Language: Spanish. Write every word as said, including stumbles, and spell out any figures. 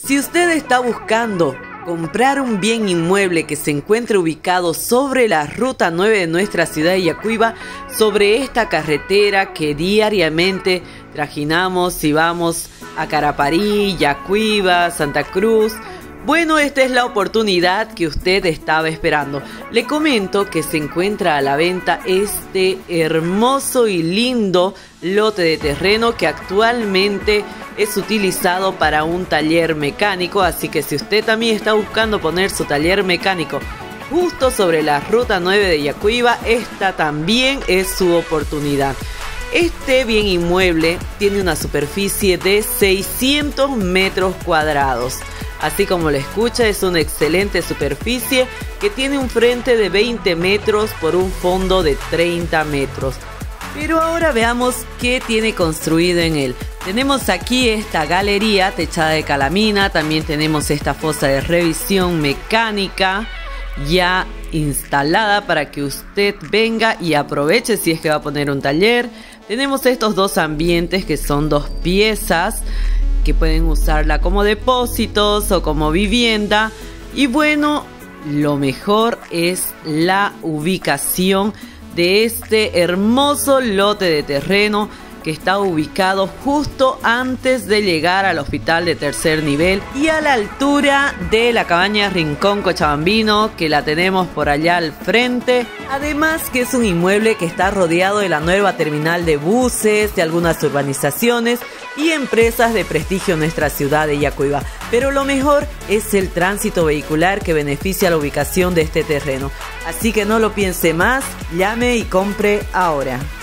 Si usted está buscando comprar un bien inmueble que se encuentre ubicado sobre la ruta nueve de nuestra ciudad de Yacuiba, sobre esta carretera que diariamente trajinamos y vamos a Caraparí, Yacuiba, Santa Cruz, bueno, esta es la oportunidad que usted estaba esperando. Le comento que se encuentra a la venta este hermoso y lindo lote de terreno que actualmente es utilizado para un taller mecánico, así que si usted también está buscando poner su taller mecánico justo sobre la ruta nueve de Yacuiba, esta también es su oportunidad. Este bien inmueble tiene una superficie de seiscientos metros cuadrados. Así como lo escucha, es una excelente superficie que tiene un frente de veinte metros por un fondo de treinta metros. Pero ahora veamos qué tiene construido en él. Tenemos aquí esta galería techada de calamina, también tenemos esta fosa de revisión mecánica ya instalada para que usted venga y aproveche si es que va a poner un taller. Tenemos estos dos ambientes que son dos piezas que pueden usarla como depósitos o como vivienda. Y bueno, lo mejor es la ubicación de este hermoso lote de terreno que está ubicado justo antes de llegar al hospital de tercer nivel y a la altura de la cabaña Rincón Cochabambino, que la tenemos por allá al frente. Además que es un inmueble que está rodeado de la nueva terminal de buses, de algunas urbanizaciones y empresas de prestigio en nuestra ciudad de Yacuiba. Pero lo mejor es el tránsito vehicular que beneficia la ubicación de este terreno. Así que no lo piense más, llame y compre ahora.